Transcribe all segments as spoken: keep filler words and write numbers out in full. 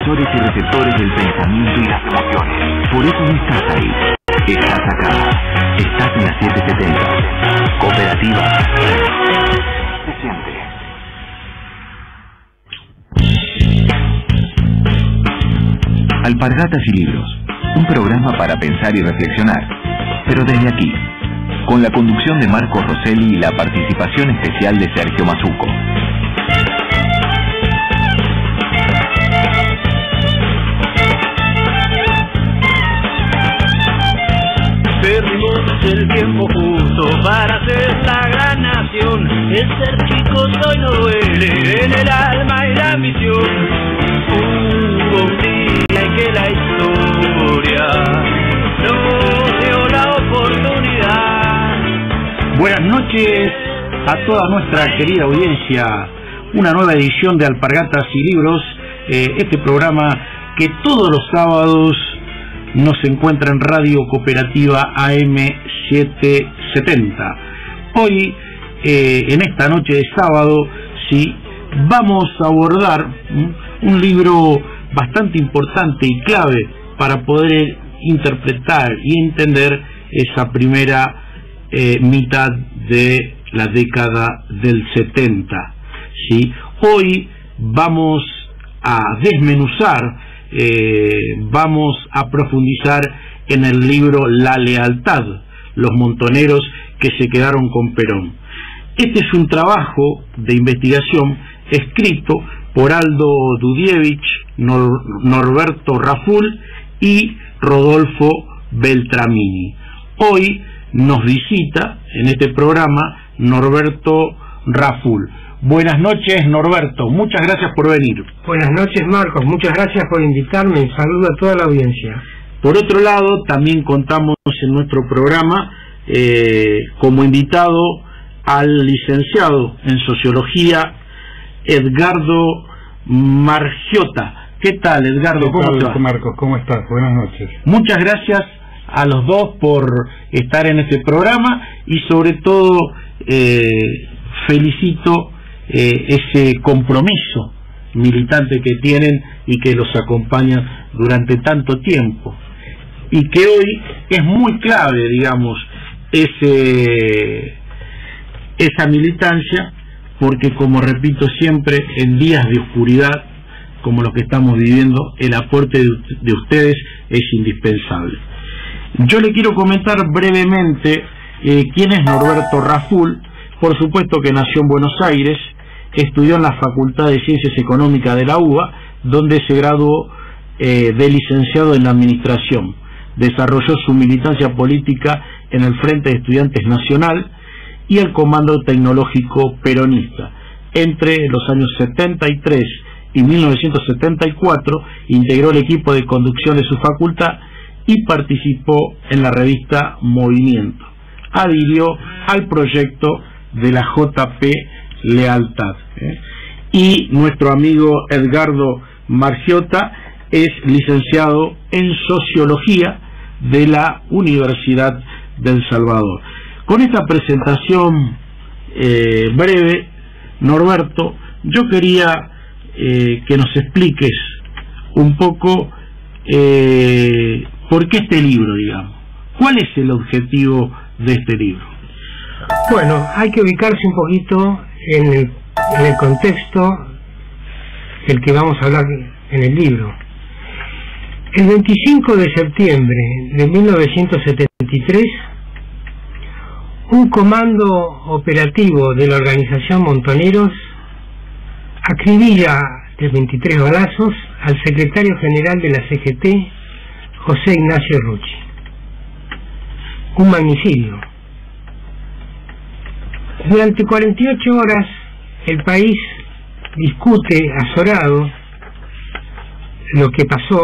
emisores y receptores del pensamiento y las emociones. Por eso no estás ahí. Estás acá. Estás en la setecientos setenta. Cooperativa. Se siente. Alpargatas y libros. Un programa para pensar y reflexionar. Pero desde aquí. Con la conducción de Marco Rosselli y la participación especial de Sergio Mazuco. Perdimos el tiempo justo para ser la gran nación. El ser chico hoy no duele en el alma y la ambición. Hubo un día en que la historia nos dio la oportunidad. Buenas noches a toda nuestra querida audiencia. Una nueva edición de Alpargatas y Libros, eh, este programa que todos los sábados nos encuentra en Radio Cooperativa A M setecientos setenta. Hoy, eh, en esta noche de sábado, sí, vamos a abordar ¿m? un libro bastante importante y clave para poder interpretar y entender esa primera eh, mitad de la década del setenta. ¿Sí? Hoy vamos a desmenuzar Eh, vamos a profundizar en el libro La Lealtad, los montoneros que se quedaron con Perón. Este es un trabajo de investigación escrito por Aldo Dudievich, Nor Norberto Raful y Rodolfo Beltramini. Hoy nos visita en este programa Norberto Raful. Buenas noches, Norberto, muchas gracias por venir. Buenas noches, Marcos, muchas gracias por invitarme. Un saludo a toda la audiencia. Por otro lado, también contamos en nuestro programa eh, como invitado al licenciado en Sociología, Edgardo Margiota. ¿Qué tal, Edgardo? ¿Cómo estás? Marcos, ¿cómo estás? Buenas noches. Muchas gracias a los dos por estar en este programa y sobre todo eh, felicito Eh, ese compromiso militante que tienen y que los acompaña durante tanto tiempo, y que hoy es muy clave, digamos, ese esa militancia, porque, como repito siempre, en días de oscuridad como los que estamos viviendo, el aporte de, de ustedes es indispensable. Yo le quiero comentar brevemente eh, quién es Norberto Raful. Por supuesto que nació en Buenos Aires, estudió en la Facultad de Ciencias Económicas de la U B A, donde se graduó eh, de licenciado en Administración. Desarrolló su militancia política en el Frente de Estudiantes Nacional y el Comando Tecnológico Peronista. Entre los años setenta y tres y mil novecientos setenta y cuatro integró el equipo de conducción de su facultad y participó en la revista Movimiento. Adhirió al proyecto de la J P Lealtad. ¿eh? Y nuestro amigo Edgardo Margiota es licenciado en Sociología de la Universidad del Salvador. Con esta presentación eh, breve, Norberto, yo quería eh, que nos expliques un poco eh, por qué este libro, digamos. ¿Cuál es el objetivo de este libro? Bueno, hay que ubicarse un poquito en el, en el contexto del que vamos a hablar en el libro. El veinticinco de septiembre de mil novecientos setenta y tres, un comando operativo de la organización Montoneros acribilla de veintitrés balazos al secretario general de la C G T, José Ignacio Rucci. Un magnicidio. Durante cuarenta y ocho horas el país discute azorado lo que pasó.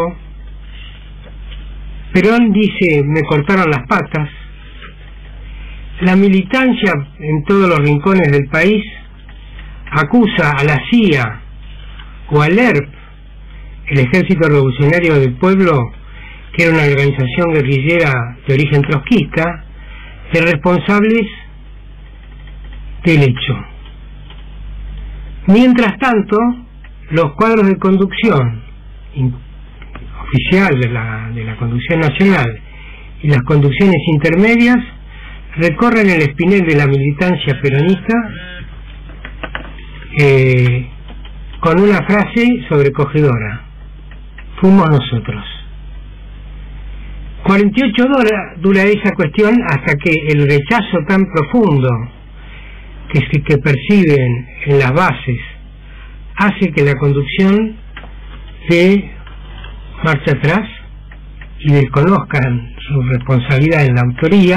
Perón dice: me cortaron las patas. La militancia en todos los rincones del país acusa a la C I A o al E R P, el Ejército Revolucionario del Pueblo, que era una organización guerrillera de origen trotskista, de responsables del hecho. Mientras tanto, los cuadros de conducción in, oficial de la, de la conducción nacional y las conducciones intermedias recorren el espinel de la militancia peronista eh, con una frase sobrecogedora: fuimos nosotros. cuarenta y ocho horas dura esa cuestión hasta que el rechazo tan profundo que se que perciben en las bases hace que la conducción dé marcha atrás y desconozcan su responsabilidad en la autoría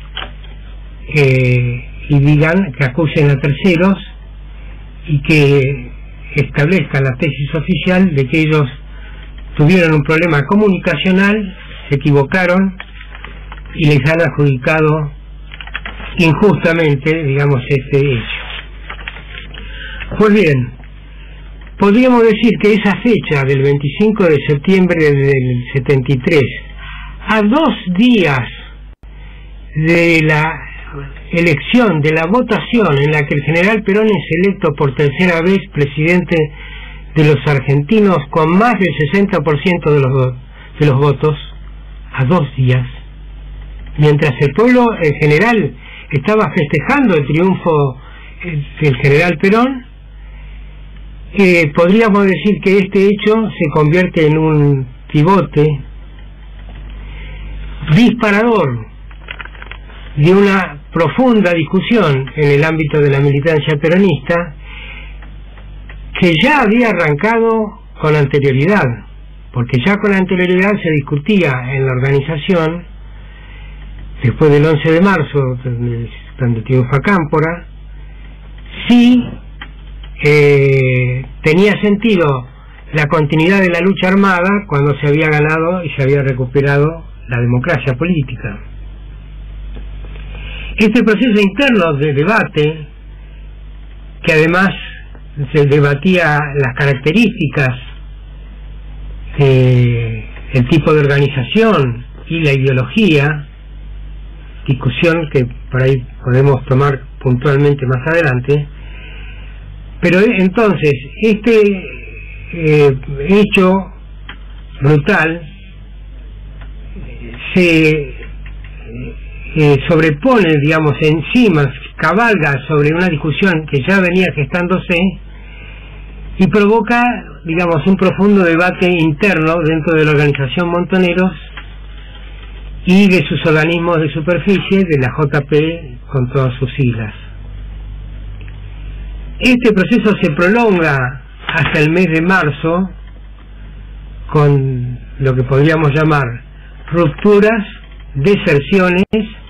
eh, y digan que acusen a terceros y que establezcan la tesis oficial de que ellos tuvieron un problema comunicacional, se equivocaron y les han adjudicado injustamente, digamos, este hecho. Pues bien, podríamos decir que esa fecha del veinticinco de septiembre del setenta y tres, a dos días de la elección, de la votación en la que el general Perón es electo por tercera vez presidente de los argentinos con más del sesenta por ciento de los, de los votos, a dos días, mientras el pueblo en general estaba festejando el triunfo del general Perón, eh, podríamos decir que este hecho se convierte en un pivote disparador de una profunda discusión en el ámbito de la militancia peronista que ya había arrancado con anterioridad, porque ya con anterioridad se discutía en la organización, después del once de marzo, donde triunfa Cámpora, si eh, tenía sentido la continuidad de la lucha armada cuando se había ganado y se había recuperado la democracia política. Este proceso interno de debate, que además se debatía las características, eh, el tipo de organización y la ideología, discusión que por ahí podemos tomar puntualmente más adelante, pero entonces este eh, hecho brutal se eh, sobrepone, digamos, encima, cabalga sobre una discusión que ya venía gestándose y provoca, digamos, un profundo debate interno dentro de la organización Montoneros y de sus organismos de superficie, de la J P con todas sus siglas. Este proceso se prolonga hasta el mes de marzo con lo que podríamos llamar rupturas, deserciones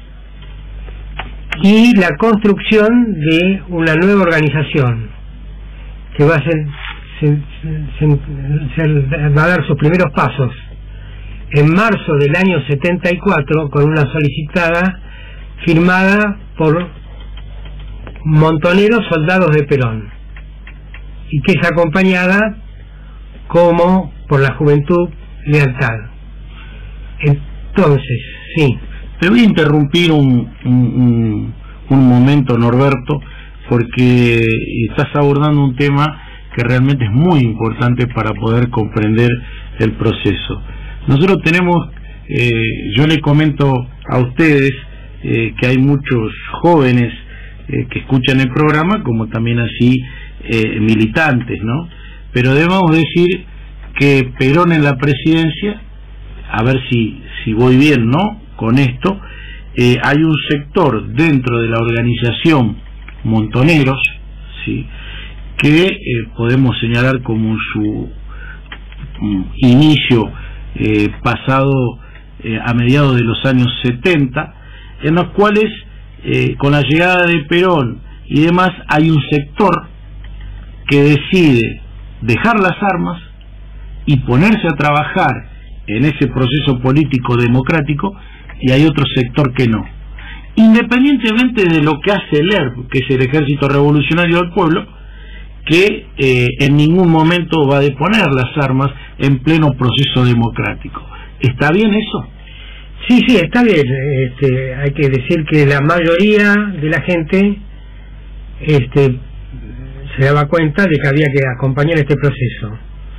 y la construcción de una nueva organización que va a, ser, se, se, se, va a dar sus primeros pasos en marzo del año setenta y cuatro con una solicitada firmada por Montoneros Soldados de Perón y que es acompañada como por la Juventud Lealtad. Entonces, sí. Te voy a interrumpir un, un, un, un momento, Norberto, porque estás abordando un tema que realmente es muy importante para poder comprender el proceso. Nosotros tenemos, eh, yo le comento a ustedes eh, que hay muchos jóvenes eh, que escuchan el programa, como también así eh, militantes, ¿no? Pero debemos decir que Perón en la presidencia, a ver si, si voy bien, ¿no?, con esto, eh, hay un sector dentro de la organización Montoneros, ¿sí?, que eh, podemos señalar como su um, inicio eh, pasado eh, a mediados de los años setenta, en los cuales eh, con la llegada de Perón y demás hay un sector que decide dejar las armas y ponerse a trabajar en ese proceso político democrático, y hay otro sector que no. Independientemente de lo que hace el E R P, que es el Ejército Revolucionario del Pueblo, que eh, en ningún momento va a deponer las armas en pleno proceso democrático. ¿Está bien eso? Sí, sí, está bien. Este, hay que decir que la mayoría de la gente este, se daba cuenta de que había que acompañar este proceso.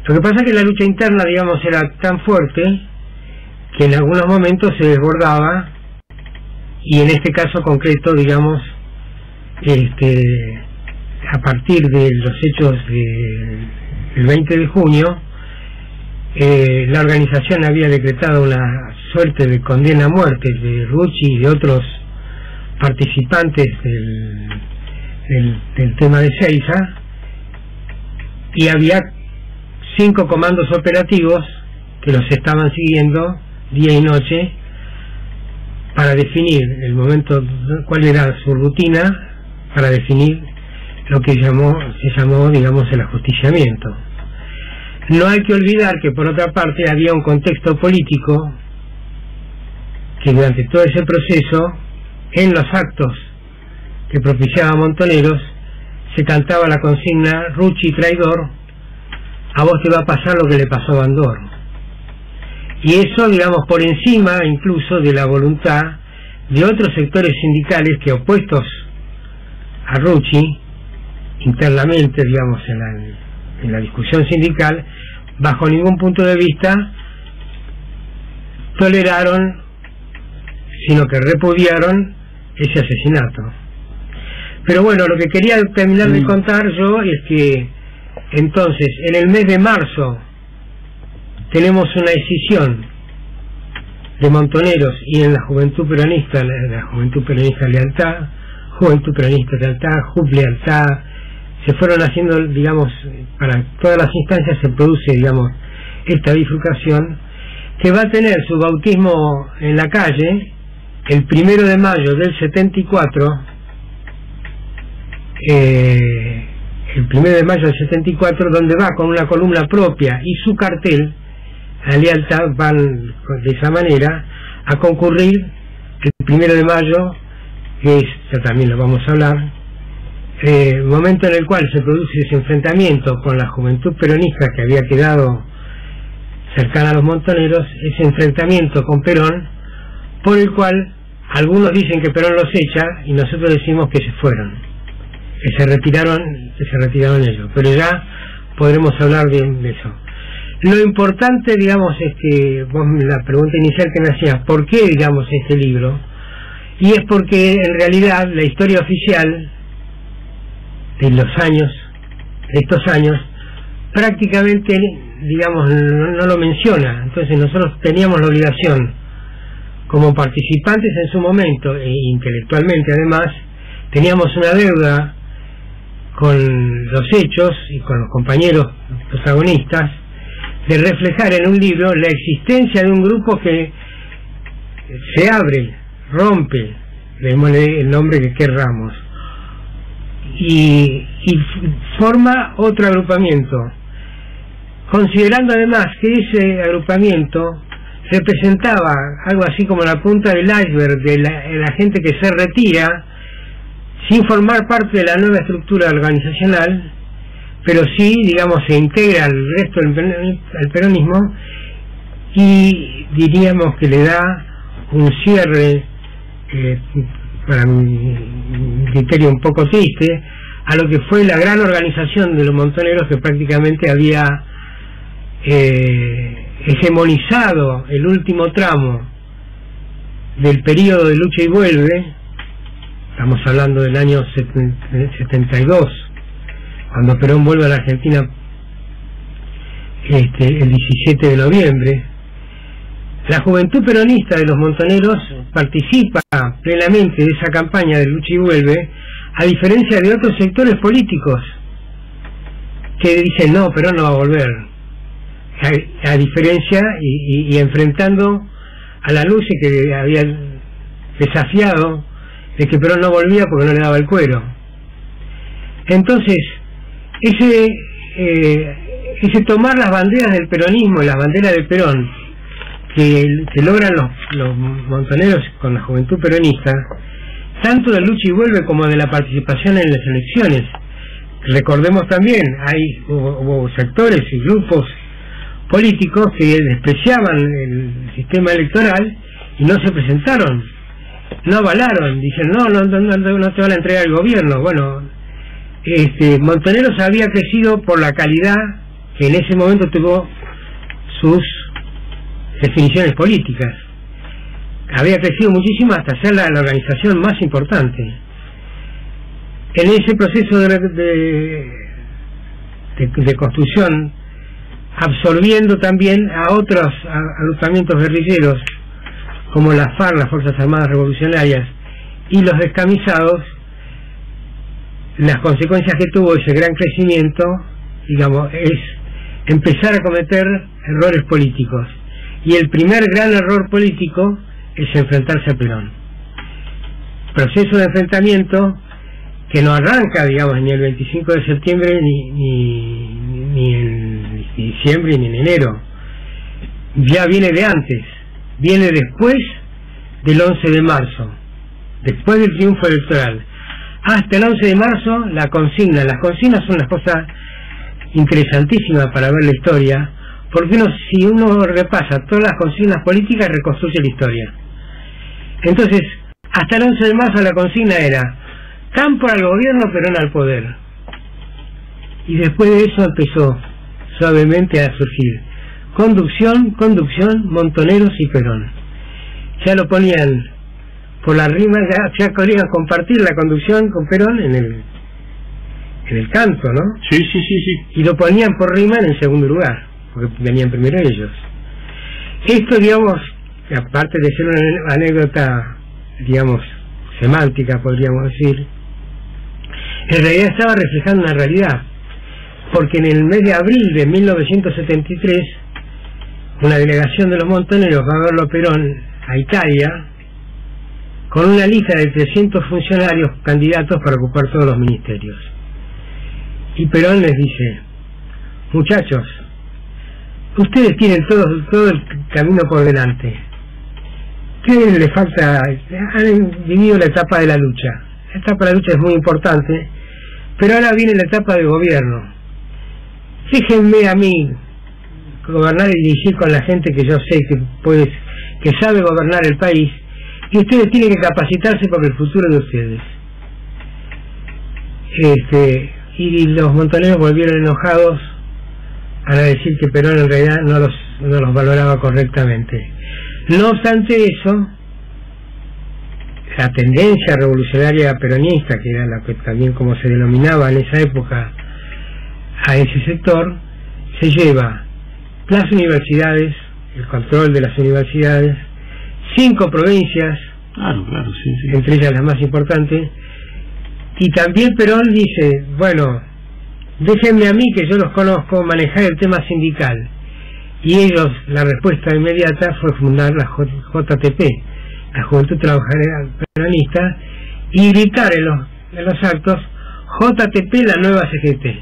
Lo que pasa es que la lucha interna, digamos, era tan fuerte que en algunos momentos se desbordaba, y en este caso concreto, digamos, este, a partir de los hechos de, del veinte de junio, eh, la organización había decretado una suerte de condena a muerte de Rucci y de otros participantes del, del, del tema de Seiza, y había cinco comandos operativos que los estaban siguiendo día y noche para definir el momento, cuál era su rutina, para definir lo que llamó, se llamó, digamos, el ajusticiamiento. No hay que olvidar que, por otra parte, había un contexto político que durante todo ese proceso, en los actos que propiciaba Montoneros, se cantaba la consigna Rucci traidor, a vos te va a pasar lo que le pasó a Bandor. Y eso, digamos, por encima incluso de la voluntad de otros sectores sindicales que, opuestos a Rucci internamente, digamos, en la, en la discusión sindical, bajo ningún punto de vista toleraron, sino que repudiaron ese asesinato. Pero bueno, lo que quería terminar de contar yo es que entonces en el mes de marzo tenemos una decisión de Montoneros y en la Juventud Peronista, la, la Juventud Peronista Lealtad, Juventud Peronista Lealtad, J U P Lealtad, se fueron haciendo, digamos, para todas las instancias se produce, digamos, esta bifurcación, que va a tener su bautismo en la calle el primero de mayo del setenta y cuatro, eh, el primero de mayo del setenta y cuatro, donde va con una columna propia y su cartel, la Lealtad, van de esa manera a concurrir el primero de mayo, que es, ya también lo vamos a hablar, eh, momento en el cual se produce ese enfrentamiento con la Juventud Peronista que había quedado cercana a los Montoneros, ese enfrentamiento con Perón, por el cual algunos dicen que Perón los echa y nosotros decimos que se fueron, que se retiraron, que se retiraron ellos, pero ya podremos hablar de, de eso. Lo importante, digamos, es que vos, la pregunta inicial que me hacías, ¿por qué, digamos, este libro? Y es porque en realidad la historia oficial de los años, de estos años, prácticamente, digamos, no, no lo menciona. Entonces nosotros teníamos la obligación, como participantes en su momento, e intelectualmente además, teníamos una deuda con los hechos y con los compañeros protagonistas, de reflejar en un libro la existencia de un grupo que se abre, rompe, démosle el nombre que querramos, y, y forma otro agrupamiento, considerando además que ese agrupamiento representaba algo así como la punta del iceberg de la, de la gente que se retira sin formar parte de la nueva estructura organizacional, pero sí, digamos, se integra al resto del peronismo, y diríamos que le da un cierre, eh, para mi criterio un poco triste, a lo que fue la gran organización de los Montoneros, que prácticamente había eh, hegemonizado el último tramo del periodo de lucha y vuelve. Estamos hablando del año setenta y dos, cuando Perón vuelve a la Argentina este, el diecisiete de noviembre. La Juventud Peronista de los Montoneros participa plenamente de esa campaña de lucha y vuelve, a diferencia de otros sectores políticos que dicen no, Perón no va a volver, a, a diferencia y, y, y enfrentando a la luz que había desafiado de que Perón no volvía porque no le daba el cuero. Entonces ese eh, ese tomar las banderas del peronismo, las banderas del Perón, que, que logran los, los Montoneros con la Juventud Peronista, tanto de lucha y vuelve como de la participación en las elecciones. Recordemos también, hay hubo, hubo sectores y grupos políticos que despreciaban el sistema electoral y no se presentaron, no avalaron, dicen no, no, no, no, no te van a entregar el gobierno. Bueno, este, Montoneros había crecido por la calidad que en ese momento tuvo sus definiciones políticas. Había crecido muchísimo hasta ser la, la organización más importante. En ese proceso de, de, de, de construcción, absorbiendo también a otros agrupamientos guerrilleros, como la FARC, las Fuerzas Armadas Revolucionarias, y los descamisados, las consecuencias que tuvo ese gran crecimiento, digamos, es empezar a cometer errores políticos. Y el primer gran error político es enfrentarse a Perón. Proceso de enfrentamiento que no arranca, digamos, ni el veinticinco de septiembre, ni, ni, ni en diciembre, ni en enero. Ya viene de antes, viene después del once de marzo, después del triunfo electoral. Hasta el once de marzo, la consigna, las consignas son una cosa interesantísima para ver la historia, porque uno, si uno repasa todas las consignas políticas, reconstruye la historia. Entonces, hasta el once de marzo la consigna era Cámpora al gobierno, Perón al poder. Y después de eso empezó suavemente a surgir conducción, conducción, Montoneros y Perón. Ya lo ponían por la rima, ya, ya querían compartir la conducción con Perón en el en el canto, ¿no? Sí, sí, sí, sí. Y lo ponían por rima en el segundo lugar, porque venían primero ellos. Esto, digamos, aparte de ser una anécdota, digamos, semántica, podríamos decir, en realidad estaba reflejando una realidad, porque en el mes de abril de mil novecientos setenta y tres, una delegación de los Montoneros va a verlo a Perón a Italia, con una lista de trescientos funcionarios candidatos para ocupar todos los ministerios. Y Perón les dice: muchachos, ustedes tienen todo, todo el camino por delante. ¿Qué les falta? Han vivido la etapa de la lucha. La etapa de la lucha es muy importante, pero ahora viene la etapa de gobierno. Déjenme a mí gobernar y dirigir con la gente que yo sé que puede, que sabe gobernar el país, y ustedes tienen que capacitarse por el futuro de ustedes. Este, y los Montoneros volvieron enojados a decir que Perón en realidad no los, no los valoraba correctamente. No obstante eso, la tendencia revolucionaria peronista, que era la que también como se denominaba en esa época a ese sector, se lleva las universidades, el control de las universidades, cinco provincias, claro, claro, sí, sí. entre ellas las más importantes, y también Perón dice: bueno, déjenme a mí, que yo los conozco, manejar el tema sindical. Y ellos, la respuesta inmediata fue fundar la J T P, la Juventud Trabajadora Peronista, y gritar en los, en los actos: J T P, la nueva C G T.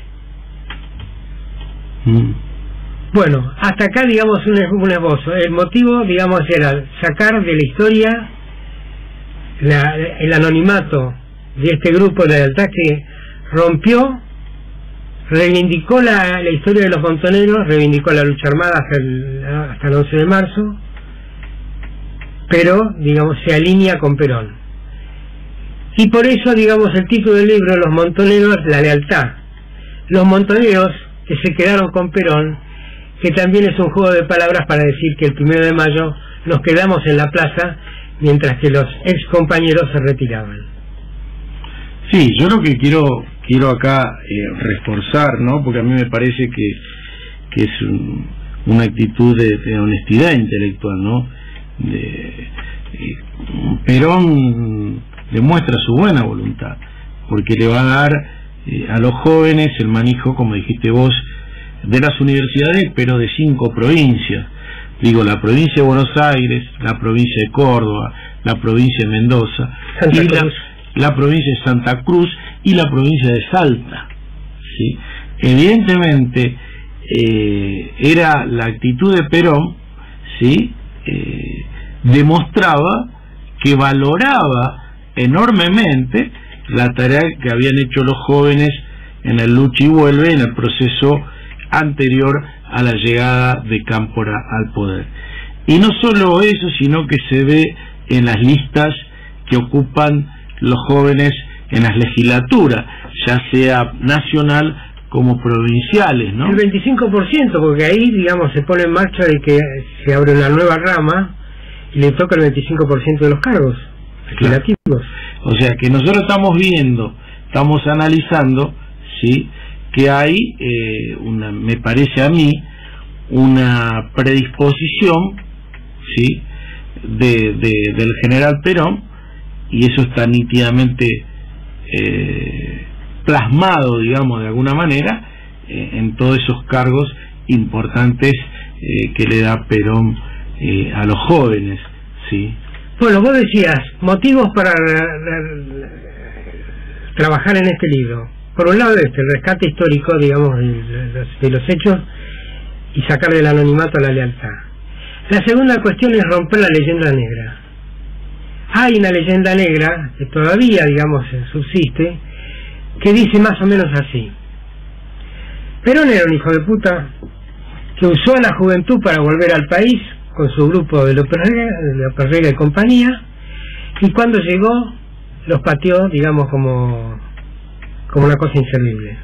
Mm. Bueno, hasta acá, digamos, un, un esbozo. El motivo, digamos, era sacar de la historia la, el anonimato de este grupo de lealtad que rompió, reivindicó la, la historia de los Montoneros, reivindicó la lucha armada hasta el, hasta el once de marzo, pero, digamos, se alinea con Perón. Y por eso, digamos, el título del libro, Los Montoneros, la lealtad. Los Montoneros que se quedaron con Perón, que también es un juego de palabras para decir que el primero de mayo nos quedamos en la plaza mientras que los ex compañeros se retiraban. Sí, yo lo que quiero quiero acá eh, reforzar, ¿no? Porque a mí me parece que, que es un, una actitud de, de honestidad intelectual, ¿no? De, eh, Perón demuestra su buena voluntad, porque le va a dar eh, a los jóvenes el manejo, como dijiste vos, de las universidades, pero de cinco provincias. Digo, la provincia de Buenos Aires, la provincia de Córdoba, la provincia de Mendoza, Santa y Cruz. La, la provincia de Santa Cruz y la provincia de Salta, ¿sí? Evidentemente eh, era la actitud de Perón, ¿sí? Eh, demostraba que valoraba enormemente la tarea que habían hecho los jóvenes en el lucha y vuelve, en el proceso anterior a la llegada de Cámpora al poder. Y no solo eso, sino que se ve en las listas que ocupan los jóvenes en las legislaturas, ya sea nacional como provinciales, ¿no? El veinticinco por ciento, porque ahí, digamos, se pone en marcha de que se abre una nueva rama y le toca el veinticinco por ciento de los cargos legislativos. Claro. O sea que nosotros estamos viendo, estamos analizando, ¿sí?, que hay, eh, una, me parece a mí, una predisposición, ¿sí?, de, de, del general Perón, y eso está nítidamente eh, plasmado, digamos, de alguna manera, eh, en todos esos cargos importantes eh, que le da Perón eh, a los jóvenes, ¿sí? Bueno, vos decías, motivos para trabajar en este libro. Por un lado, este, el rescate histórico, digamos, de los, de los hechos y sacar del anonimato la lealtad. La segunda cuestión es romper la leyenda negra. Hay una leyenda negra que todavía, digamos, subsiste, que dice más o menos así: Perón era un hijo de puta que usó a la juventud para volver al país con su grupo de López Rega, de López Rega y compañía, y cuando llegó los pateó, digamos, como, como una cosa inservible.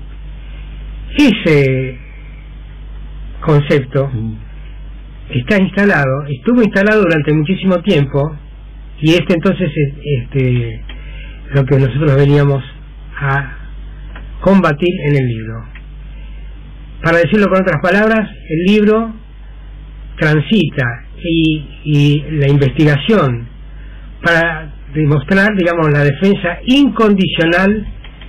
Ese concepto está instalado, estuvo instalado durante muchísimo tiempo, y este entonces es este, lo que nosotros veníamos a combatir en el libro. Para decirlo con otras palabras, el libro transita y, y la investigación para demostrar, digamos, la defensa incondicional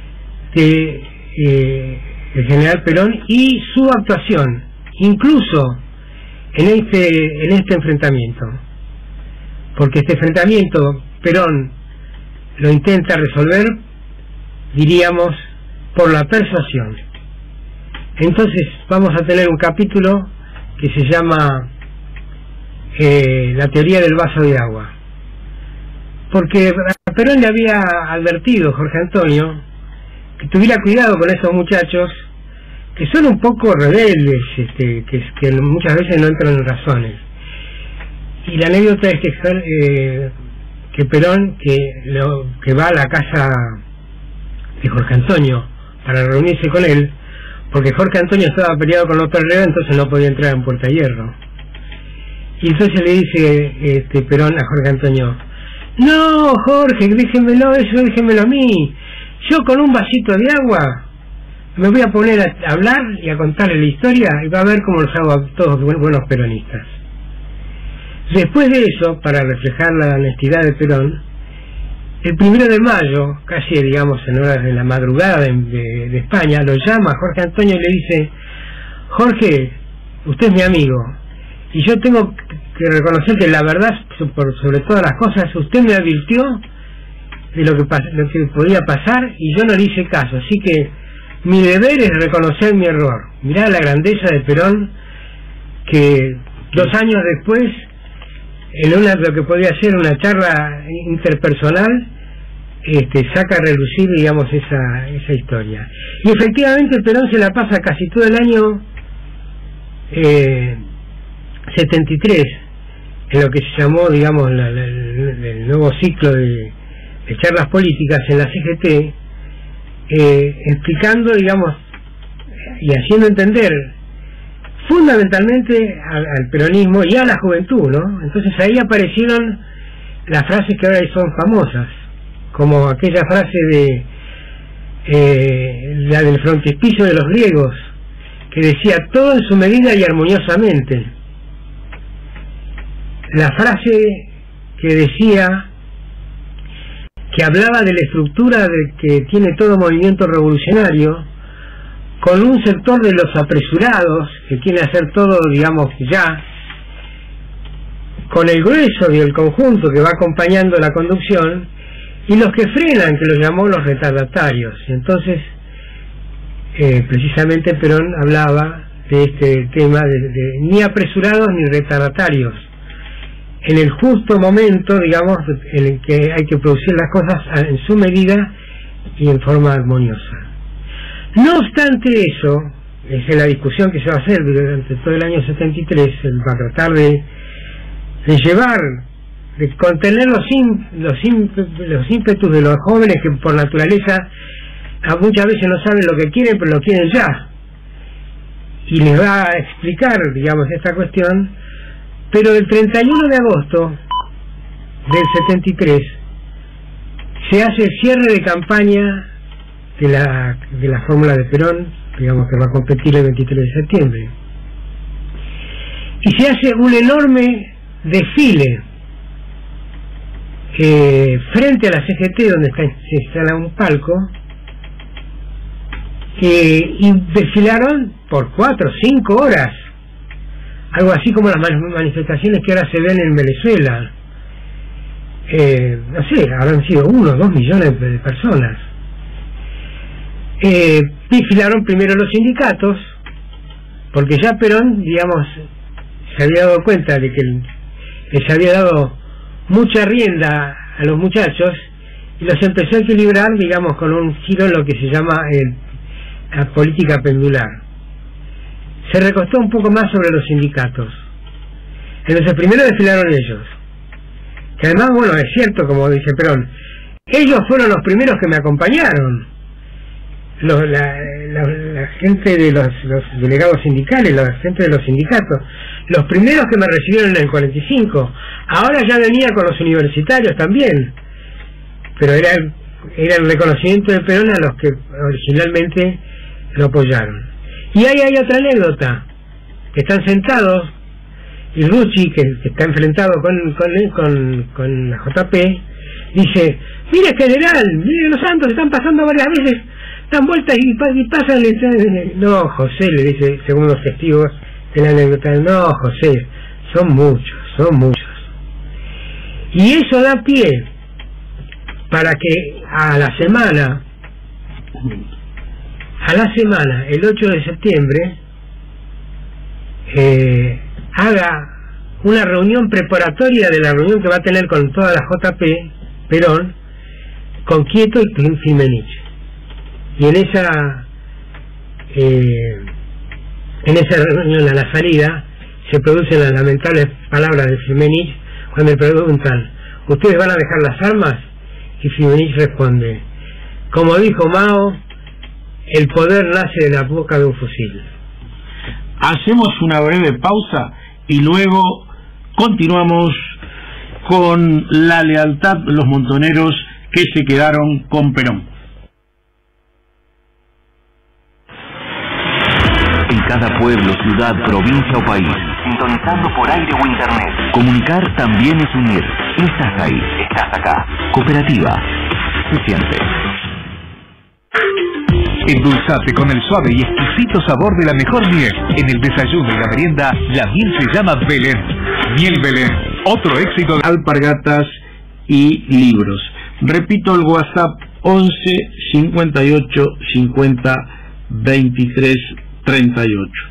de eh, el general Perón y su actuación, incluso en este en este enfrentamiento, porque este enfrentamiento Perón lo intenta resolver, diríamos, por la persuasión. Entonces vamos a tener un capítulo que se llama eh, la teoría del vaso de agua, porque a Perón le había advertido Jorge Antonio que tuviera cuidado con esos muchachos que son un poco rebeldes, este, que, que muchas veces no entran en razones. Y la anécdota es que, eh, que Perón, que, lo, que va a la casa de Jorge Antonio para reunirse con él, porque Jorge Antonio estaba peleado con López Rega, entonces no podía entrar en Puerta Hierro. Y entonces le dice este, Perón a Jorge Antonio: no, Jorge, déjenmelo eso, déjenmelo a mí. Yo con un vasito de agua me voy a poner a hablar y a contarle la historia, y va a ver cómo los hago a todos buenos peronistas. Después de eso, para reflejar la honestidad de Perón, el primero de mayo, casi digamos en horas de la madrugada de, de, de España, lo llama Jorge Antonio y le dice: Jorge, usted es mi amigo, y yo tengo que reconocer que la verdad, por sobre todas las cosas, usted me advirtió de lo que, lo que podía pasar y yo no le hice caso, así que mi deber es reconocer mi error. Mirá la grandeza de Perón, que dos años después, en una lo que podía ser una charla interpersonal, este, saca a relucir, digamos, esa, esa historia. Y efectivamente Perón se la pasa casi todo el año eh, setenta y tres, en lo que se llamó, digamos, la, la, el, el nuevo ciclo de, de charlas políticas en la C G T, eh, explicando, digamos, y haciendo entender fundamentalmente al, al peronismo y a la juventud, ¿no? Entonces ahí aparecieron las frases que ahora son famosas, como aquella frase de eh, la del frontispicio de los griegos, que decía: todo en su medida y armoniosamente. La frase que decía, que hablaba de la estructura de que tiene todo movimiento revolucionario, con un sector de los apresurados que quiere hacer todo, digamos, ya, con el grueso y el conjunto que va acompañando la conducción, y los que frenan, que los llamó los retardatarios. Entonces eh, precisamente Perón hablaba de este tema de, de ni apresurados ni retardatarios, en el justo momento, digamos, en el que hay que producir las cosas en su medida y en forma armoniosa. No obstante eso, es la discusión que se va a hacer durante todo el año setenta y tres, para tratar de, de llevar, de contener los, in, los, in, los ímpetus de los jóvenes que por naturaleza muchas veces no saben lo que quieren, pero lo quieren ya, y les va a explicar, digamos, esta cuestión. Pero el treinta y uno de agosto del setenta y tres se hace el cierre de campaña de la, de la fórmula de Perón, digamos, que va a competir el veintitrés de septiembre, y se hace un enorme desfile eh, frente a la C G T, donde está, se instala un palco, eh, y desfilaron por cuatro o cinco horas, algo así como las manifestaciones que ahora se ven en Venezuela. Eh, no sé, habrán sido uno o dos millones de personas. Eh, desfilaron primero los sindicatos, porque ya Perón, digamos, se había dado cuenta de que les había dado mucha rienda a los muchachos y los empezó a equilibrar, digamos, con un giro en lo que se llama el, la política pendular. Se recostó un poco más sobre los sindicatos. Entonces primero desfilaron ellos, que además, bueno, es cierto, como dice Perón, ellos fueron los primeros que me acompañaron. Los, la, la, la gente de los, los delegados sindicales, la gente de los sindicatos, los primeros que me recibieron en el cuarenta y cinco. Ahora ya venía con los universitarios también, pero era el, era el reconocimiento de Perón a los que originalmente lo apoyaron. Y ahí hay otra anécdota, que están sentados y Rucci, que, que está enfrentado con, con, con, con la J P, dice: mire general, mire los santos, están pasando varias veces, dan vueltas y, y pasan. Y, no, José, le dice, según los testigos de la anécdota, no, José, son muchos, son muchos. Y eso da pie para que a la semana, a la semana, el ocho de septiembre, eh, haga una reunión preparatoria de la reunión que va a tener con toda la J P, Perón, con Quieto y Fimenich. Y en esa eh, en esa reunión, a la salida, se producen las lamentables palabras de Fimenich cuando le preguntan: ¿ustedes van a dejar las armas? Y Fimenich responde: como dijo Mao, el poder nace de la boca de un fusil. Hacemos una breve pausa y luego continuamos con la lealtad de los montoneros que se quedaron con Perón. En cada pueblo, ciudad, provincia o país, sintonizando por aire o internet. Comunicar también es unir. Estás ahí, estás acá. Cooperativa. Se siente. Endulzate con el suave y exquisito sabor de la mejor miel. En el desayuno y la merienda, la miel se llama Belén. Miel Belén, otro éxito de alpargatas y libros. Repito el WhatsApp: once cincuenta y ocho cincuenta veintitrés treinta y ocho.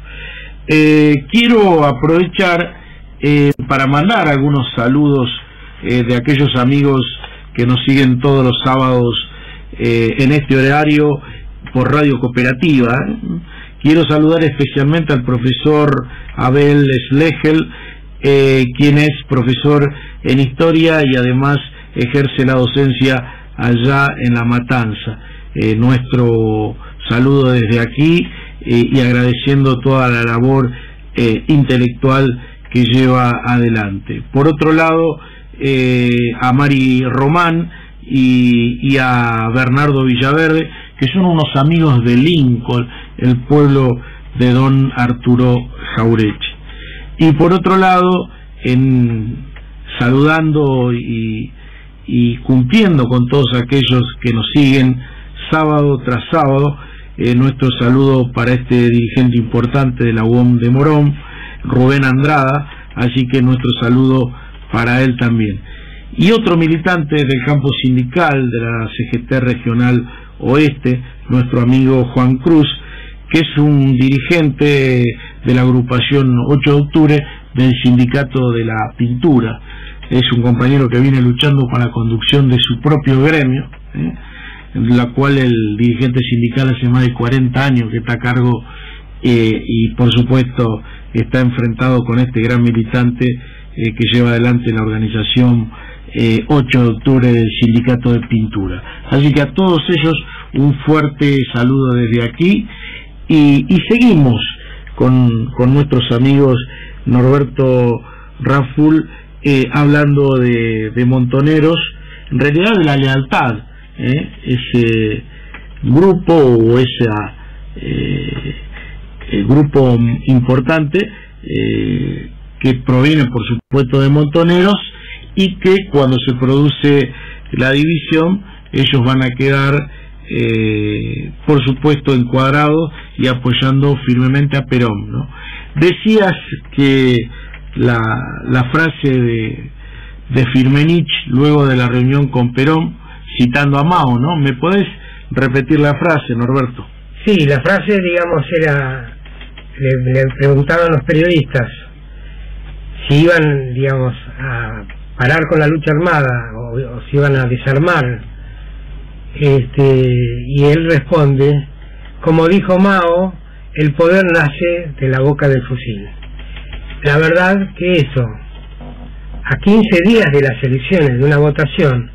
Eh, quiero aprovechar eh, para mandar algunos saludos eh, de aquellos amigos que nos siguen todos los sábados eh, en este horario por Radio Cooperativa. Quiero saludar especialmente al profesor Abel Schlegel, eh, quien es profesor en Historia y además ejerce la docencia allá en La Matanza. Eh, nuestro saludo desde aquí eh, y agradeciendo toda la labor eh, intelectual que lleva adelante. Por otro lado, eh, a Mari Román y, y a Bernardo Villaverde, que son unos amigos de Lincoln, el pueblo de don Arturo Jaureche. Y por otro lado, en saludando y, y cumpliendo con todos aquellos que nos siguen sábado tras sábado, eh, nuestro saludo para este dirigente importante de la U O M de Morón, Rubén Andrada, así que nuestro saludo para él también. Y otro militante del campo sindical de la C G T Regional Oeste, nuestro amigo Juan Cruz, que es un dirigente de la agrupación ocho de octubre del Sindicato de la Pintura. Es un compañero que viene luchando con la conducción de su propio gremio, ¿eh? en la cual el dirigente sindical hace más de cuarenta años que está a cargo, eh, y por supuesto está enfrentado con este gran militante eh, que lleva adelante la organización eh, ocho de octubre del Sindicato de Pintura. Así que a todos ellos un fuerte saludo desde aquí y, y seguimos con, con nuestros amigos Norberto Raful eh, hablando de, de Montoneros, en realidad de la lealtad, eh, ese grupo o esa eh, el grupo importante eh, que proviene por supuesto de Montoneros y que cuando se produce la división ellos van a quedar eh, por supuesto encuadrados y apoyando firmemente a Perón, ¿no? Decías que la, la frase de, de Firmenich luego de la reunión con Perón, citando a Mao, ¿no? ¿Me podés repetir la frase, Norberto? Sí, la frase, digamos, era, le, le preguntaban los periodistas si iban, digamos, a parar con la lucha armada o, o si iban a desarmar, este, y él responde, como dijo Mao, el poder nace de la boca del fusil. La verdad que eso, a quince días de las elecciones, de una votación,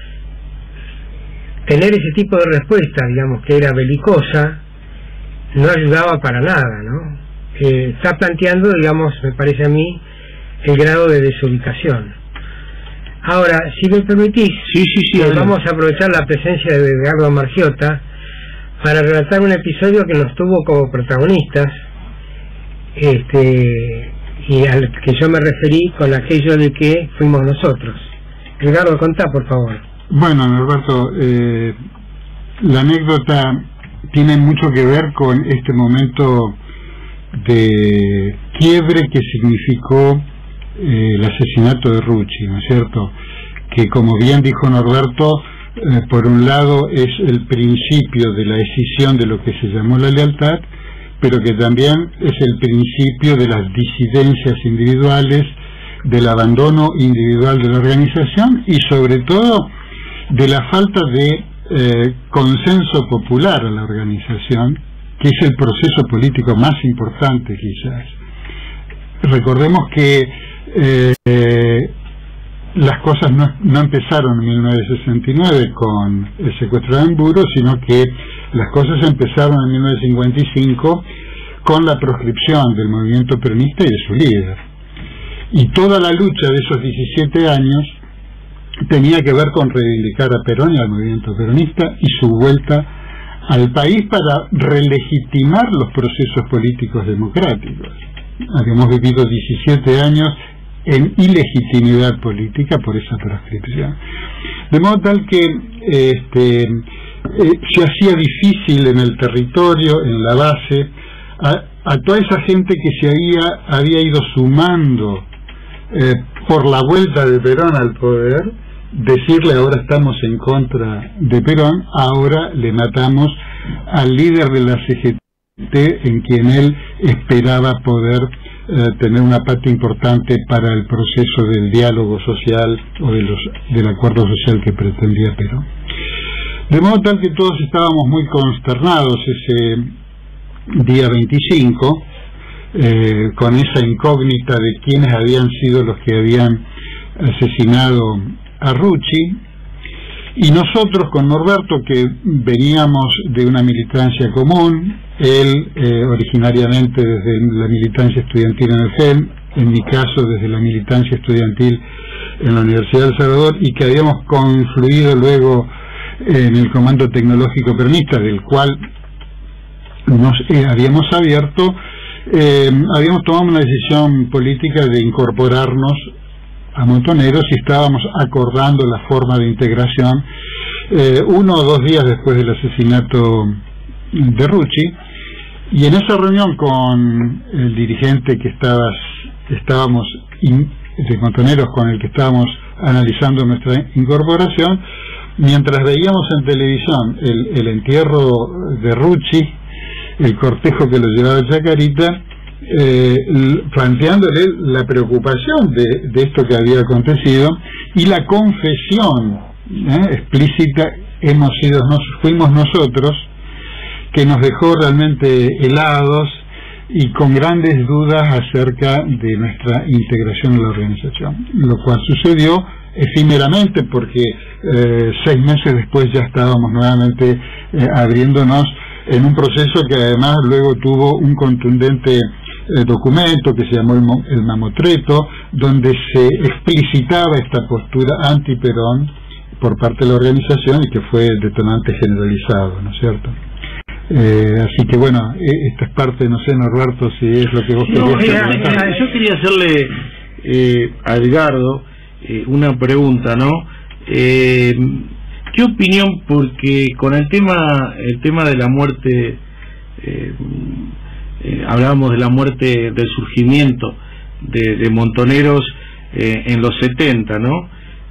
tener ese tipo de respuesta, digamos, que era belicosa, no ayudaba para nada, ¿no? Eh, está planteando, digamos, me parece a mí, el grado de desubicación. Ahora, si me permitís, sí, sí, sí, eh, vamos a aprovechar la presencia de Edgardo Margiota para relatar un episodio que nos tuvo como protagonistas, este, y al que yo me referí con aquello de que fuimos nosotros. Edgardo, contá, por favor. Bueno, Norberto, eh, la anécdota tiene mucho que ver con este momento de quiebre que significó eh, el asesinato de Rucci, ¿no es cierto? Que, como bien dijo Norberto, eh, por un lado es el principio de la escisión de lo que se llamó la lealtad, pero que también es el principio de las disidencias individuales, del abandono individual de la organización y sobre todo de la falta de eh, consenso popular a la organización, que es el proceso político más importante quizás. Recordemos que eh, eh, las cosas no, no empezaron en mil novecientos sesenta y nueve con el secuestro de Aramburu, sino que las cosas empezaron en mil novecientos cincuenta y cinco con la proscripción del movimiento peronista y de su líder. Y toda la lucha de esos diecisiete años tenía que ver con reivindicar a Perón y al movimiento peronista y su vuelta al país para relegitimar los procesos políticos democráticos. Habíamos vivido diecisiete años en ilegitimidad política por esa proscripción. De modo tal que este, eh, se hacía difícil en el territorio, en la base, a, a toda esa gente que se había, había ido sumando eh, por la vuelta de Perón al poder, decirle ahora estamos en contra de Perón, ahora le matamos al líder de la C G T en quien él esperaba poder eh, tener una parte importante para el proceso del diálogo social o de los, del acuerdo social que pretendía Perón. De modo tal que todos estábamos muy consternados ese día veinticinco, eh, con esa incógnita de quiénes habían sido los que habían asesinado a Rucci, y nosotros con Norberto, que veníamos de una militancia común, él eh, originariamente desde la militancia estudiantil en el G E M, en mi caso desde la militancia estudiantil en la Universidad del Salvador, y que habíamos confluido luego en el Comando Tecnológico Peronista, del cual nos eh, habíamos abierto, eh, habíamos tomado una decisión política de incorporarnos a Montoneros y estábamos acordando la forma de integración eh, uno o dos días después del asesinato de Rucci, y en esa reunión con el dirigente que estabas, estábamos in, de Montoneros, con el que estábamos analizando nuestra incorporación, mientras veíamos en televisión el, el entierro de Rucci, el cortejo que lo llevaba a Chacarita, eh, planteándole la preocupación de, de esto que había acontecido y la confesión eh, explícita, hemos sido, nos, fuimos nosotros, que nos dejó realmente helados y con grandes dudas acerca de nuestra integración en la organización, lo cual sucedió efímeramente, porque eh, seis meses después ya estábamos nuevamente eh, abriéndonos en un proceso que además luego tuvo un contundente eh, documento que se llamó el, el Mamotreto, donde se explicitaba esta postura anti-Perón por parte de la organización y que fue detonante generalizado, ¿no es cierto? Eh, así que bueno, esta es parte, no sé, Norberto, si es lo que vos no, querías eh, preguntar. eh, yo quería hacerle eh, a Edgardo eh, una pregunta, ¿no? Eh, ¿Qué opinión? Porque con el tema el tema de la muerte, eh, eh, hablábamos de la muerte, del surgimiento de, de Montoneros eh, en los setenta, ¿no?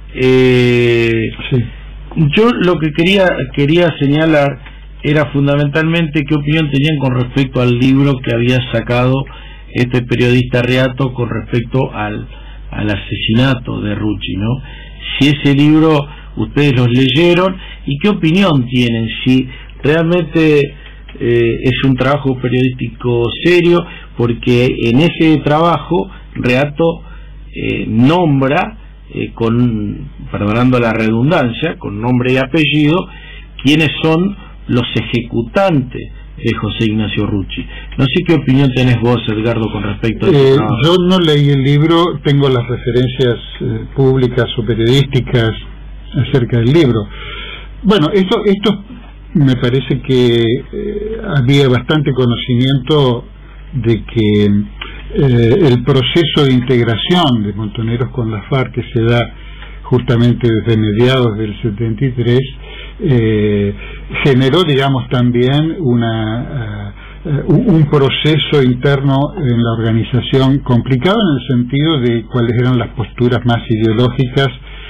Eh, sí. Yo lo que quería quería señalar era fundamentalmente qué opinión tenían con respecto al libro que había sacado este periodista Reato con respecto al, al asesinato de Rucci, ¿no? Si ese libro ustedes los leyeron y qué opinión tienen, si realmente eh, es un trabajo periodístico serio, porque en ese trabajo Reato eh, nombra eh, con, perdonando la redundancia, con nombre y apellido, quiénes son los ejecutantes de José Ignacio Rucci. No sé qué opinión tenés vos, Edgardo, con respecto a eso. Eh, yo no leí el libro, tengo las referencias eh, públicas o periodísticas acerca del libro. Bueno, esto, esto me parece que eh, había bastante conocimiento de que eh, el proceso de integración de Montoneros con la FARC, que se da justamente desde mediados del setenta y tres, eh, generó, digamos, también una uh, un proceso interno en la organización complicado en el sentido de cuáles eran las posturas más ideológicas,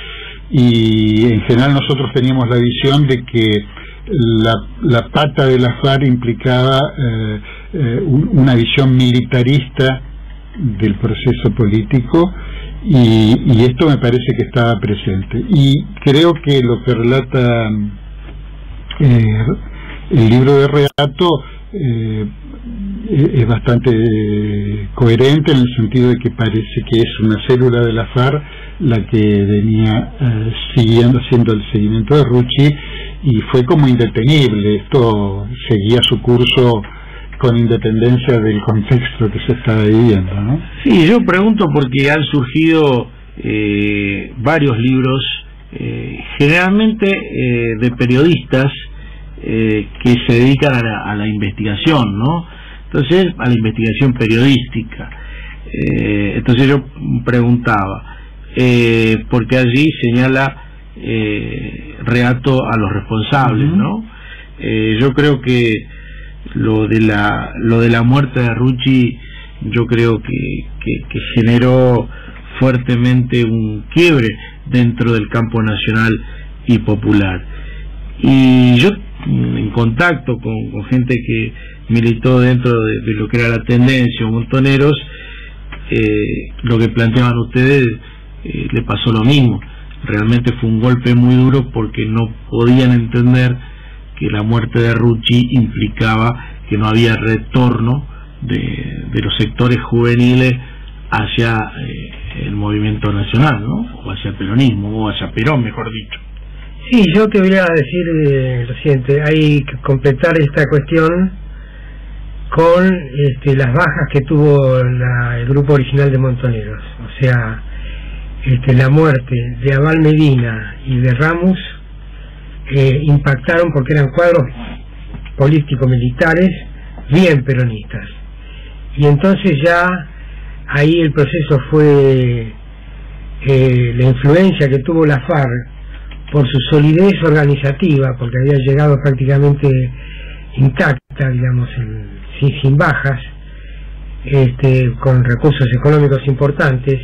y en general nosotros teníamos la visión de que la, la pata de la FARC implicaba eh, eh, un, una visión militarista del proceso político, y, y esto me parece que estaba presente, y creo que lo que relata eh, el libro de Reato eh, es bastante eh, coherente, en el sentido de que parece que es una célula de la FARC la que venía eh, siguiendo, haciendo el seguimiento de Rucci, y fue como indetenible. Esto seguía su curso con independencia del contexto que se estaba viviendo, ¿no? Sí, yo pregunto porque han surgido eh, varios libros, eh, generalmente eh, de periodistas eh, que se dedican a la, a la investigación, ¿no? Entonces, a la investigación periodística. Eh, entonces yo preguntaba, eh, porque allí señala eh, Reato a los responsables, uh-huh. ¿no? Eh, yo creo que lo de la lo de la muerte de Rucci, yo creo que, que, que generó fuertemente un quiebre dentro del campo nacional y popular. Y yo, en contacto con, con gente que militó dentro de, de lo que era la tendencia o Montoneros, eh, lo que planteaban ustedes eh, le pasó lo mismo. Realmente fue un golpe muy duro, porque no podían entender que la muerte de Rucci implicaba que no había retorno de, de los sectores juveniles hacia eh, el movimiento nacional, ¿no? O hacia el peronismo, o hacia Perón, mejor dicho. Sí, yo te voy a decir eh, lo siguiente: hay que completar esta cuestión con este, las bajas que tuvo la, el grupo original de Montoneros. O sea, este, la muerte de Abal Medina y de Ramos eh, impactaron, porque eran cuadros políticos militares bien peronistas, y entonces ya ahí el proceso fue eh, la influencia que tuvo la FARC por su solidez organizativa, porque había llegado prácticamente intacta, digamos, en, sin, sin bajas, este, con recursos económicos importantes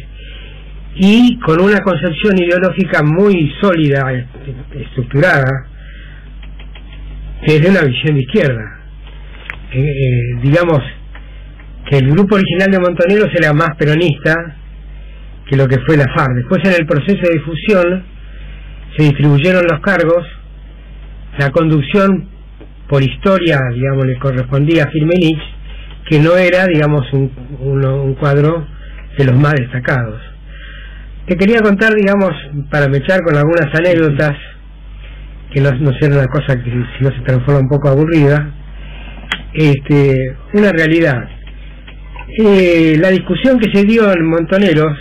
y con una concepción ideológica muy sólida, estructurada, desde una visión de izquierda. Eh, eh, digamos que el grupo original de Montoneros era más peronista que lo que fue la FARC. Después, en el proceso de difusión, se distribuyeron los cargos, la conducción por historia, digamos, le correspondía a Firmenich, que no era, digamos, un, un, un cuadro de los más destacados. te quería contar, digamos, para mechar con algunas anécdotas, que no, no sea una cosa que si no se transforma un poco aburrida, este, una realidad. Eh, la discusión que se dio en Montoneros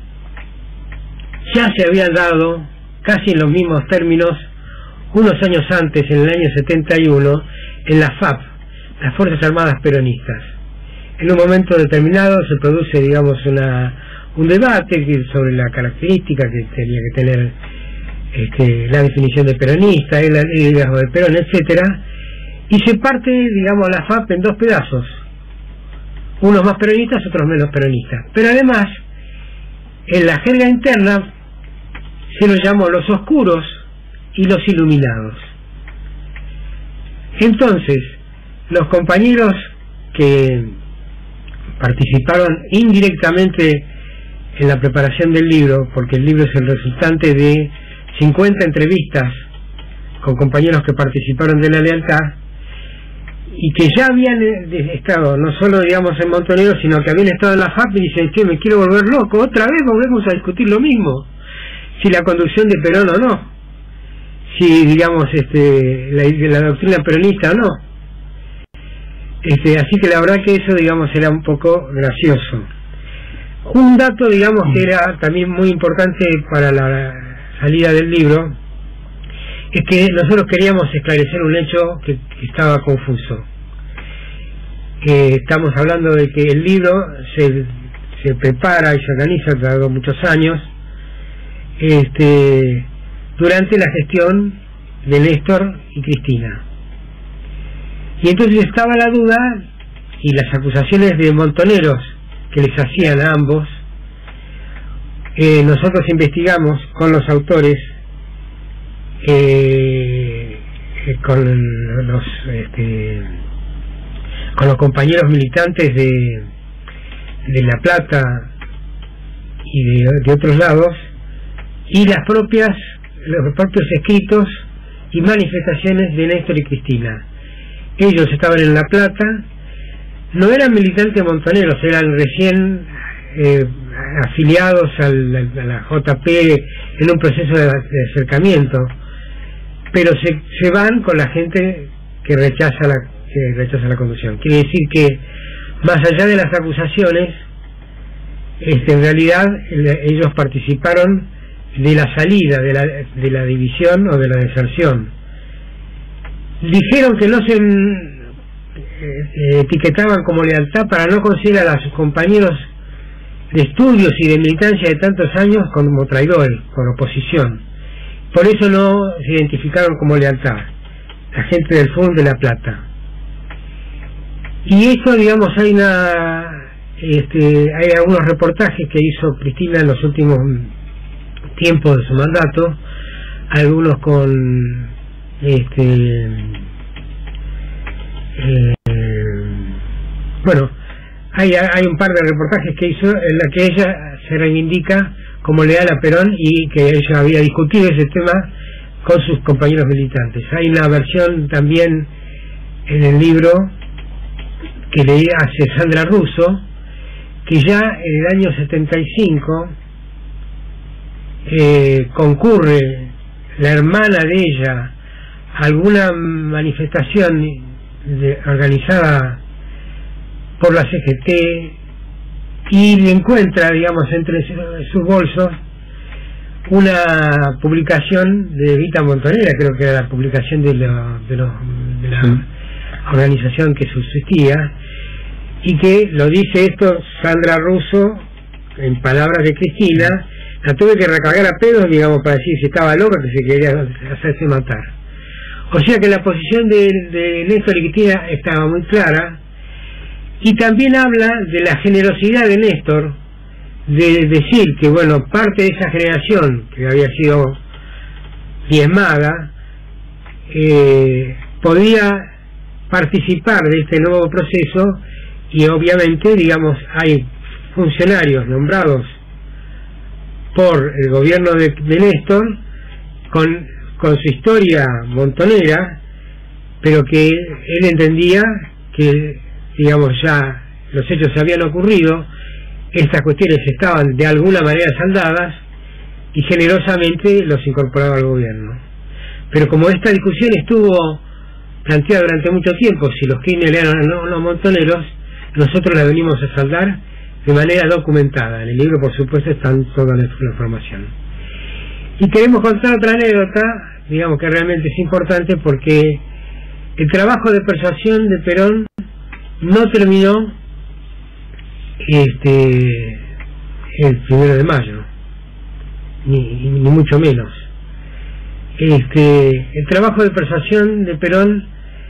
ya se había dado casi en los mismos términos unos años antes, en el año setenta y uno, en la F A P, las Fuerzas Armadas Peronistas. En un momento determinado se produce, digamos, una, un debate sobre la característica que tenía que tener este, la definición de peronista, el liderazgo de Perón, etcétera, y se parte, digamos, la F A P en dos pedazos, unos más peronistas, otros menos peronistas. Pero además, en la jerga interna se los llamó los oscuros y los iluminados. Entonces, los compañeros que participaron indirectamente en la preparación del libro, porque el libro es el resultante de cincuenta entrevistas con compañeros que participaron de la lealtad, y que ya habían estado, no solo, digamos, en Montoneros, sino que habían estado en la F A P, y dicen, que me quiero volver loco, otra vez volvemos a discutir lo mismo, si la conducción de Perón o no, si, digamos, este, la, la doctrina peronista o no. Este, así que la verdad que eso, digamos, era un poco gracioso. Un dato, digamos, que era también muy importante para la salida del libro, es que nosotros queríamos esclarecer un hecho que, que estaba confuso. Que estamos hablando de que el libro se, se prepara y se organiza, tardó muchos años, este, durante la gestión de Néstor y Cristina. Y entonces estaba la duda y las acusaciones de Montoneros que les hacían a ambos. Eh, nosotros investigamos con los autores, eh, con los este, con los compañeros militantes de, de La Plata y de, de otros lados, y las propias los propios escritos y manifestaciones de Néstor y Cristina. Ellos estaban en La Plata, no eran militantes montoneros, eran recién eh, afiliados al, a la J P en un proceso de, de acercamiento, pero se, se van con la gente que rechaza la que rechaza la conducción. Quiere decir que más allá de las acusaciones, este, en realidad ellos participaron de la salida de la, de la división o de la deserción. Dijeron que no se eh, etiquetaban como lealtad para no considerar a sus compañeros de estudios y de militancia de tantos años como traidores, por oposición. Por eso no se identificaron como lealtad, la gente del F U N de La Plata. Y esto, digamos, hay una este, hay algunos reportajes que hizo Cristina en los últimos tiempos de su mandato, algunos con este eh, bueno, hay, hay un par de reportajes que hizo en la que ella se reivindica como leal a Perón y que ella había discutido ese tema con sus compañeros militantes. Hay una versión también en el libro que le hace Sandra Russo, que ya en el año setenta y cinco eh, concurre la hermana de ella a alguna manifestación de, organizada por la C G T, y encuentra, digamos, entre sus bolsos una publicación de Vita Montonera, creo que era la publicación de, lo, de, lo, de la sí. organización que subsistía, y que lo dice esto Sandra Russo en palabras de Cristina. La tuve que recargar a pedos, digamos, para decir si estaba loca, que se quería hacerse matar. O sea que la posición de, de Néstor y Cristina estaba muy clara. Y también habla de la generosidad de Néstor, de decir que, bueno, parte de esa generación que había sido diezmada eh, podía participar de este nuevo proceso, y obviamente, digamos, hay funcionarios nombrados por el gobierno de, de Néstor con, con su historia montonera, pero que él entendía que, digamos, ya los hechos se habían ocurrido, estas cuestiones estaban de alguna manera saldadas, y generosamente los incorporaba al gobierno. Pero como esta discusión estuvo planteada durante mucho tiempo, si los kirchner eran o no montoneros, nosotros la venimos a saldar de manera documentada. En el libro, por supuesto, está toda la información. Y queremos contar otra anécdota, digamos que realmente es importante, porque el trabajo de persuasión de Perón no terminó este el primero de mayo, ni, ni mucho menos. Este el trabajo de persuasión de Perón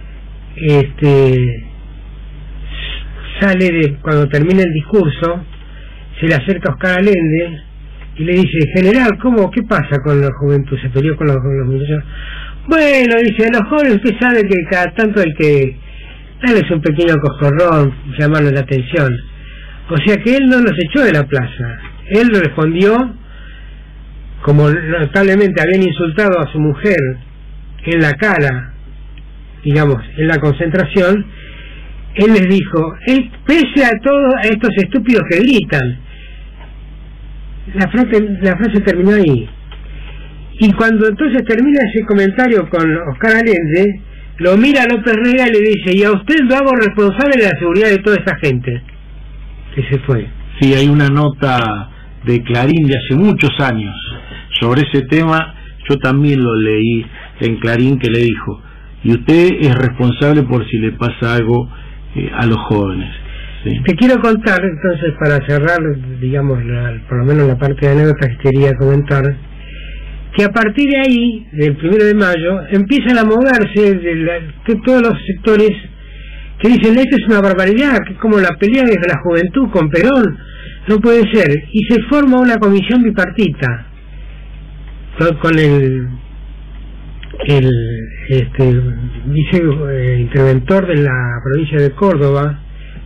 este sale de cuando termina el discurso, se le acerca a Oscar Allende y le dice: general, ¿cómo, qué pasa con la juventud? Se peleó con los, con los muchachos. Bueno, dice, los jóvenes, usted sabe que cada tanto hay que darles un pequeño coscorrón, llamarles la atención. O sea que él no los echó de la plaza. Él respondió, como notablemente habían insultado a su mujer en la cara, digamos, en la concentración, él les dijo: él, pese a todos estos estúpidos que gritan. La frase, la frase terminó ahí. Y cuando entonces termina ese comentario con Oscar Allende, lo mira a López Rega y le dice: y a usted lo hago responsable de la seguridad de toda esta gente. Que se fue. Sí, hay una nota de Clarín de hace muchos años sobre ese tema. Yo también lo leí en Clarín, que le dijo: y usted es responsable por si le pasa algo eh, a los jóvenes. ¿Sí? Te quiero contar entonces, para cerrar, digamos, la, por lo menos la parte de anécdotas que quería comentar, que a partir de ahí, del primero de mayo, empiezan a moverse de, la, de todos los sectores que dicen: esto es una barbaridad, que como la pelea de la juventud con Perón, no puede ser. Y se forma una comisión bipartita con, con el el este vice eh, interventor de la provincia de Córdoba,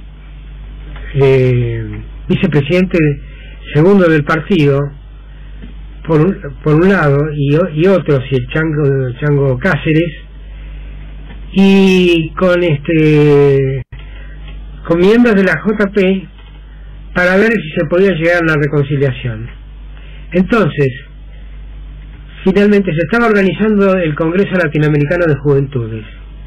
eh, vicepresidente segundo del partido, por un, por un lado, y, y otros, y el Chango, Chango Cáceres, y con este con miembros de la J P, para ver si se podía llegar a una reconciliación. Entonces, finalmente se estaba organizando el Congreso Latinoamericano de Juventudes,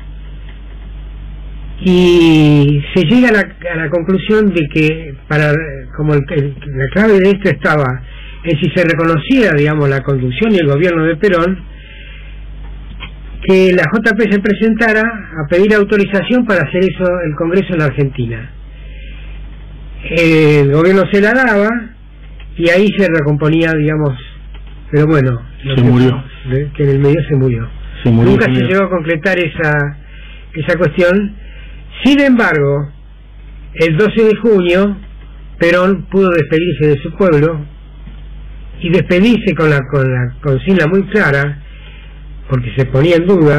y se llega a la, a la conclusión de que, para como el, el, la clave de esto estaba en si se reconocía, digamos, la conducción y el gobierno de Perón, que la J P se presentara a pedir autorización para hacer eso, el Congreso en la Argentina. El gobierno se la daba y ahí se recomponía, digamos, pero bueno, se murió, que en el medio se murió, se murió nunca se llegó a concretar esa esa cuestión. Sin embargo, el doce de junio Perón pudo despedirse de su pueblo y despedirse con la con la consigna muy clara, porque se ponía en duda: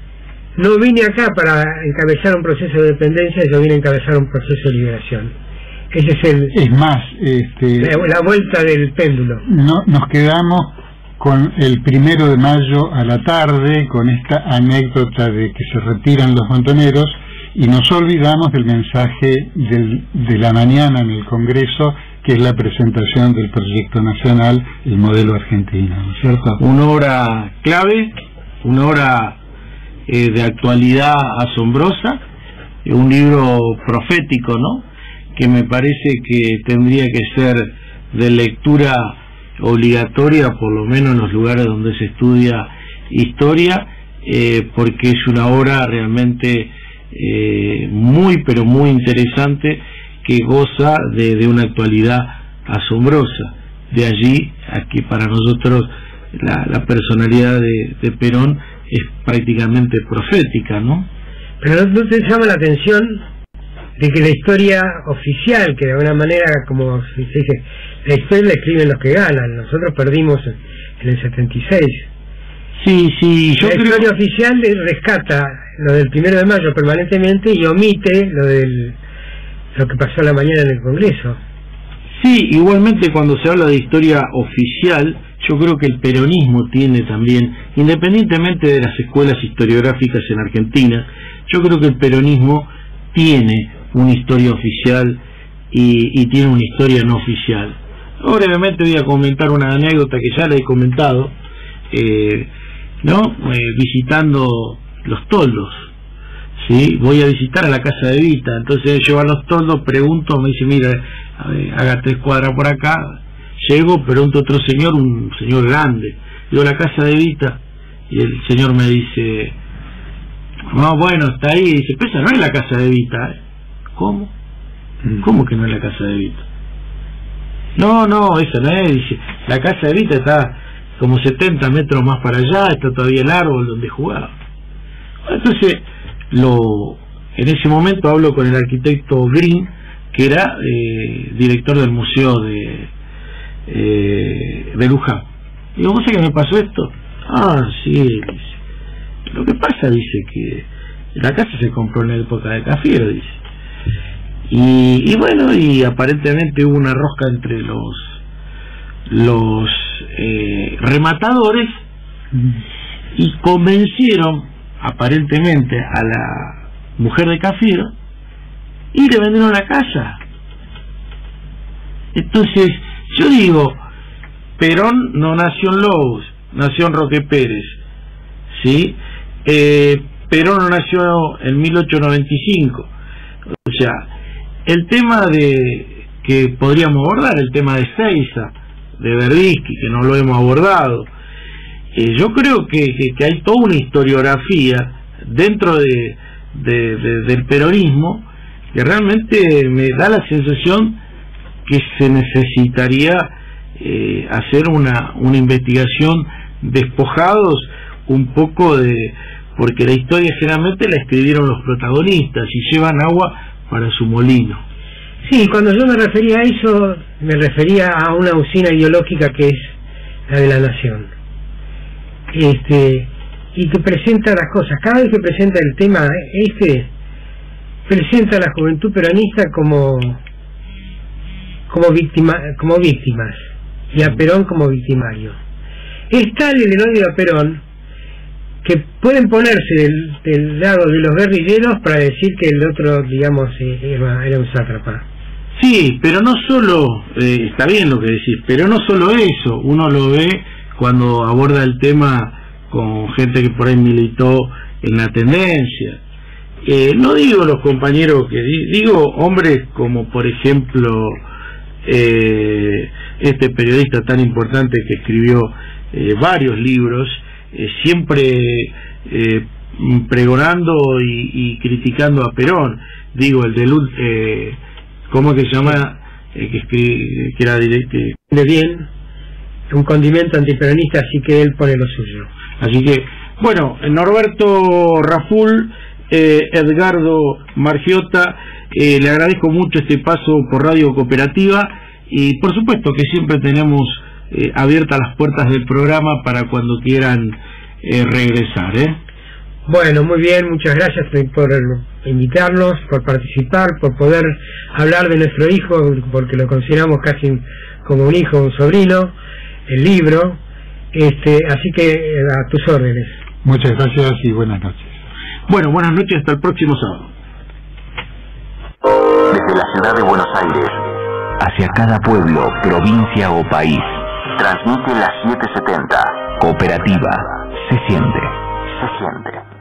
no vine acá para encabezar un proceso de dependencia, yo vine a encabezar un proceso de liberación. Ese es el es más este la, la vuelta del péndulo. No nos quedamos con el primero de mayo a la tarde, con esta anécdota de que se retiran los montoneros, y nos olvidamos del mensaje del, de la mañana en el Congreso, que es la presentación del proyecto nacional, el modelo argentino, ¿no es cierto? Una hora clave, una hora eh, de actualidad asombrosa, eh, un libro profético, ¿no?, que me parece que tendría que ser de lectura obligatoria, por lo menos en los lugares donde se estudia historia, eh, porque es una obra realmente eh, muy, pero muy interesante, que goza de, de una actualidad asombrosa. De allí a que para nosotros la, la personalidad de, de Perón es prácticamente profética, ¿no? Pero no te llama la atención de que la historia oficial, que de alguna manera, como se dice, la historia la escriben los que ganan. Nosotros perdimos en el setenta y seis. Sí, sí, yo la creo... historia oficial rescata lo del primero de mayo permanentemente y omite lo del lo que pasó a la mañana en el Congreso. Sí, igualmente cuando se habla de historia oficial, yo creo que el peronismo tiene también, independientemente de las escuelas historiográficas en Argentina, yo creo que el peronismo tiene una historia oficial y, y tiene una historia no oficial. brevemente voy a comentar una anécdota que ya le he comentado, eh, ¿no? Eh, visitando los toldos, ¿sí? Voy a visitar a la casa de Evita, entonces llevo a los toldos, pregunto, me dice, mira, a ver, haga tres cuadras por acá, llego, pregunto a otro señor, un señor grande, digo, la casa de Evita, y el señor me dice, no, bueno, está ahí, y dice, pero esa no es la casa de Evita, ¿eh? ¿Cómo? ¿Cómo que no es la casa de Evita? No, no, esa no es, dice, la casa de Evita está como setenta metros más para allá, está todavía el árbol donde jugaba. Entonces, lo en ese momento hablo con el arquitecto Green, que era eh, director del museo de, eh, de Luján. Digo, ¿vos sabés que me pasó esto? Ah, sí, dice. Lo que pasa, dice, que la casa se compró en la época de Cafiero, dice. Y, y bueno, y aparentemente hubo una rosca entre los los eh, rematadores y convencieron aparentemente a la mujer de Cafiero y le vendieron la casa. Entonces yo digo, Perón no nació en Lobos, nació en Roque Pérez, ¿sí? Eh, Perón no nació en mil ochocientos noventa y cinco. O sea, el tema de que podríamos abordar, el tema de Seiza, de Berbisky, que no lo hemos abordado, eh, yo creo que, que, que hay toda una historiografía dentro de, de, de, del peronismo que realmente me da la sensación que se necesitaría eh, hacer una, una investigación despojados un poco de, porque la historia generalmente la escribieron los protagonistas y llevan agua para su molino. Sí, cuando yo me refería a eso, me refería a una usina ideológica que es la de la nación, este y que presenta las cosas, cada vez que presenta el tema este, presenta a la juventud peronista como como víctima, como víctimas, y a Perón como victimario. Es tal el odio a Perón que pueden ponerse del, del lado de los guerrilleros para decir que el otro, digamos, era, era un sátrapa. Sí, pero no solo, eh, está bien lo que decís, pero no solo eso, uno lo ve cuando aborda el tema con gente que por ahí militó en la tendencia. Eh, no digo los compañeros que digo hombres como por ejemplo eh, este periodista tan importante que escribió eh, varios libros, eh, siempre eh, pregonando y, y criticando a Perón. Digo, el del eh, ¿cómo es que se llama? Eh, que, escribe, que era directo de bien, un condimento antiperonista, así que él pone lo suyo. Así que, bueno, Norberto Raful, eh, Edgardo Margiota, eh, le agradezco mucho este paso por Radio Cooperativa y por supuesto que siempre tenemos eh, abiertas las puertas del programa para cuando quieran eh, regresar, ¿eh? Bueno, muy bien, muchas gracias por invitarnos, por participar, por poder hablar de nuestro hijo, porque lo consideramos casi como un hijo, un sobrino, el libro, este, así que a tus órdenes. Muchas gracias y buenas noches. Bueno, buenas noches, hasta el próximo sábado. Desde la ciudad de Buenos Aires, hacia cada pueblo, provincia o país, transmite la setecientos setenta. Cooperativa, se siente, se siente.